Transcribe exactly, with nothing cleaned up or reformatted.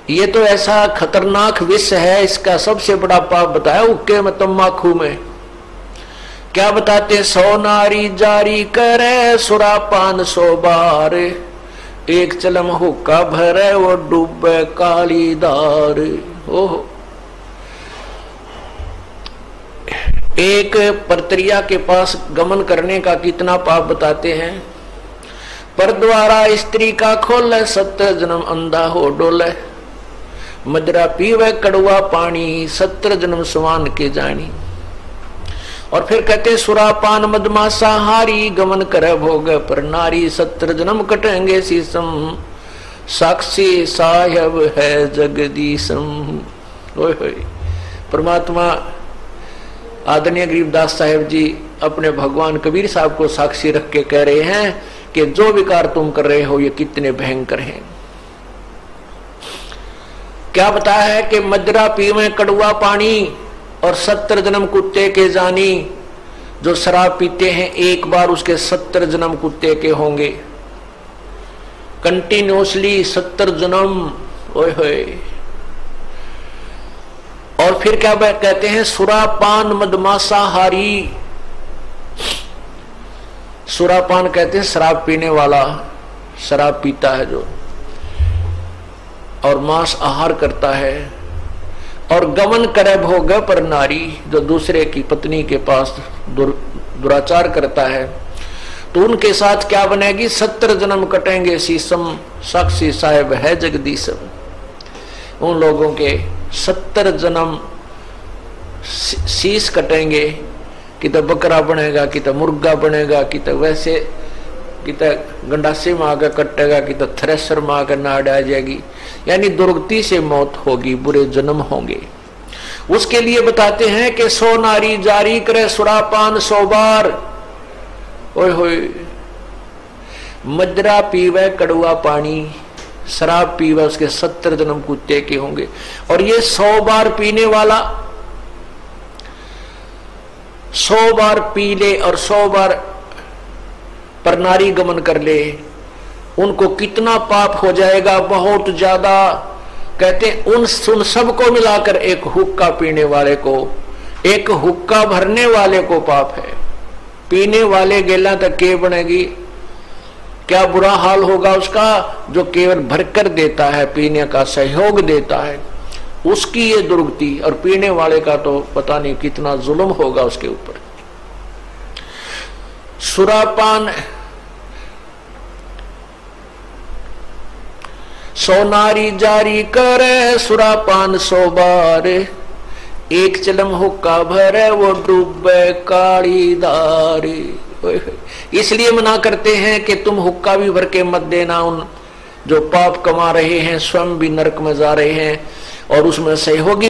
ये तो ऐसा खतरनाक विष है, इसका सबसे बड़ा पाप बताया हुक्के में, तम्बाकू में। क्या बताते? सौ नारी जारी करे सुरापान सौ बार, एक चलम हुक्का भरे वो डूबे काली दार। ओहो, एक परत्रिया के पास गमन करने का कितना पाप बताते हैं। पर द्वारा स्त्री का खोले सत्तर जन्म अंधा हो डोले, मदरा पीवे कड़वा पानी सत्तर जन्म समान के जानी। और फिर कहते सुरापान मदमासा हारी, गमन करे भोग पर नारी, सत्तर जन्म कटेंगे शीसम, साक्षी साहेब है जगदीशम। ओए होए, परमात्मा आदरणीय गरीबदास साहेब जी अपने भगवान कबीर साहब को साक्षी रख के कह रहे हैं कि जो विकार तुम कर रहे हो ये कितने भयंकर हैं। क्या बताया है कि मदरा पीवे कड़वा पानी और सत्तर जन्म कुत्ते के जानी। जो शराब पीते हैं एक बार उसके सत्तर जन्म कुत्ते के होंगे, कंटिन्यूसली सत्तर जन्म। ओए होए, और फिर क्या कहते हैं? सुरापान मदमासा हारी। सुरापान कहते हैं शराब पीने वाला, शराब पीता है जो, और मांस आहार करता है। और गमन करे भोग पर नारी, जो दूसरे की पत्नी के पास दुर, दुराचार करता है, तो उनके साथ क्या बनेगी? सत्तर जन्म कटेंगे शीसम, साक्षी साहेब है जगदीशम। उन लोगों के सत्तर जन्म शीश कटेंगे, कि तो बकरा बनेगा, कि तो मुर्गा बनेगा, कि तो वैसे, कि तो गंडासी में आकर कटेगा, कि तो थ्रेसर में आकर नाड़ आ जाएगी। यानी दुर्गति से मौत होगी, बुरे जन्म होंगे। उसके लिए बताते हैं कि सो नारी जारी करे सुरापान सौ बार। ओए होए, मदरा पीवे कड़वा पानी, शराब पीवे उसके सत्तर जन्म कुत्ते के होंगे। और ये सौ बार पीने वाला सौ बार पी ले और सौ बार पर नारी गमन कर ले, उनको कितना पाप हो जाएगा? बहुत ज्यादा। कहते उन उन सबको मिलाकर एक हुक्का पीने वाले को, एक हुक्का भरने वाले को पाप है। पीने वाले गेला तक के बनेगी, क्या बुरा हाल होगा उसका जो केवल भरकर देता है, पीने का सहयोग देता है, उसकी ये दुर्गति। और पीने वाले का तो पता नहीं कितना जुल्म होगा उसके ऊपर। सुरापान सो नारी जारी करे सुरापान सौ बार, एक चलम हुक्का भरे वो डूबे काली दारी। इसलिए मना करते हैं कि तुम हुक्का भी भर के मत देना। उन जो पाप कमा रहे हैं स्वयं भी नरक में जा रहे हैं, और उसमें सहयोगी